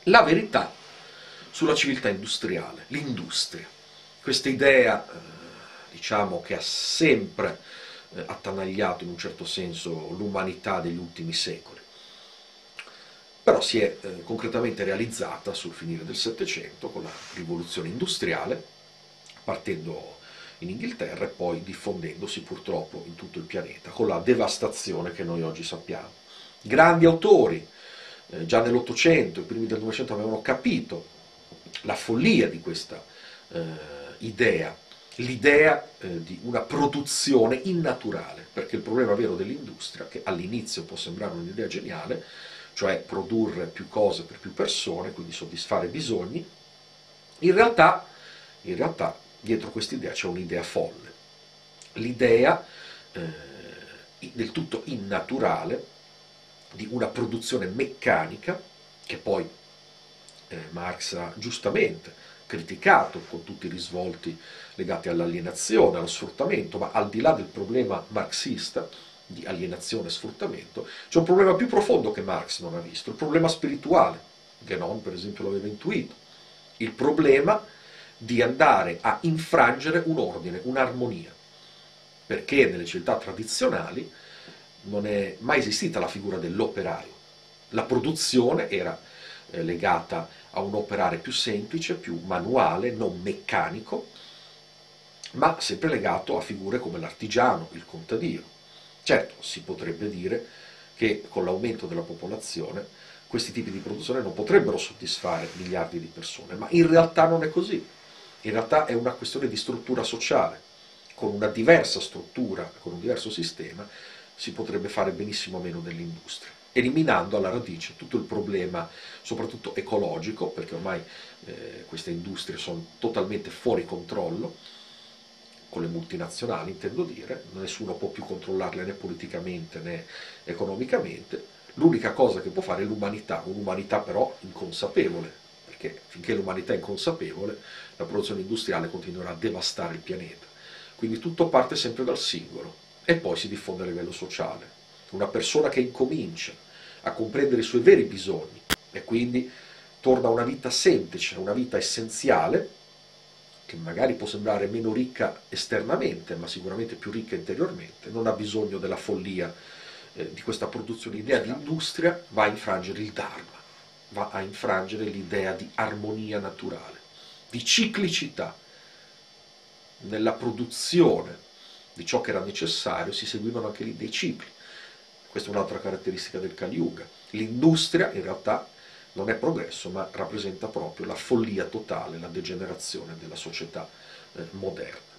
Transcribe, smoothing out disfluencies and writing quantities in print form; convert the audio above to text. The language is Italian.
la verità sulla civiltà industriale, l'industria. Questa idea, diciamo, che ha sempre attanagliato in un certo senso l'umanità degli ultimi secoli, però si è concretamente realizzata sul finire del Settecento con la rivoluzione industriale, partendo in Inghilterra e poi diffondendosi purtroppo in tutto il pianeta, con la devastazione che noi oggi sappiamo. Grandi autori, già nell'Ottocento, i primi del Novecento avevano capito la follia di questa idea, l'idea di una produzione innaturale, perché il problema vero dell'industria, che all'inizio può sembrare un'idea geniale, cioè produrre più cose per più persone, quindi soddisfare bisogni, in realtà dietro quest'idea c'è un'idea folle, l'idea del tutto innaturale di una produzione meccanica che poi Marx ha giustamente criticato con tutti i risvolti legati all'alienazione, allo sfruttamento, ma al di là del problema marxista di alienazione e sfruttamento, c'è un problema più profondo che Marx non ha visto, il problema spirituale. Guénon, per esempio, l'aveva intuito, il problema di andare a infrangere un ordine, un'armonia, perché nelle civiltà tradizionali non è mai esistita la figura dell'operaio. La produzione era legata a un operare più semplice, più manuale, non meccanico, ma sempre legato a figure come l'artigiano, il contadino. Certo, si potrebbe dire che con l'aumento della popolazione questi tipi di produzione non potrebbero soddisfare miliardi di persone, ma in realtà non è così. In realtà è una questione di struttura sociale. Con una diversa struttura, con un diverso sistema, si potrebbe fare benissimo a meno dell'industria, eliminando alla radice tutto il problema, soprattutto ecologico, perché ormai queste industrie sono totalmente fuori controllo, con le multinazionali intendo dire, nessuno può più controllarle né politicamente né economicamente, l'unica cosa che può fare è l'umanità, un'umanità però inconsapevole, perché finché l'umanità è inconsapevole la produzione industriale continuerà a devastare il pianeta. Quindi tutto parte sempre dal singolo e poi si diffonde a livello sociale. Una persona che incomincia a comprendere i suoi veri bisogni e quindi torna a una vita semplice, a una vita essenziale, che magari può sembrare meno ricca esternamente, ma sicuramente più ricca interiormente, non ha bisogno della follia di questa produzione. L'idea di industria va a infrangere il Dharma, va a infrangere l'idea di armonia naturale, di ciclicità. Nella produzione di ciò che era necessario si seguivano anche lì dei cicli. Questa è un'altra caratteristica del Kali Yuga. L'industria in realtà non è progresso, ma rappresenta proprio la follia totale, la degenerazione della società moderna.